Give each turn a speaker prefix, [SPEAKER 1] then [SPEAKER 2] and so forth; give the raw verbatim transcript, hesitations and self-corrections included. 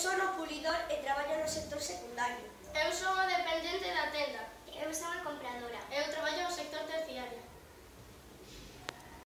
[SPEAKER 1] son o pulidor e traballo no sector secundario.